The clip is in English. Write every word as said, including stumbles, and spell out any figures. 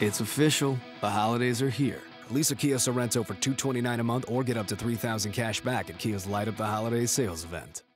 It's official. The holidays are here. Lease a Kia Sorrento for two hundred twenty-nine dollars a month or get up to three thousand dollars cash back at Kia's Light Up the Holidays sales event.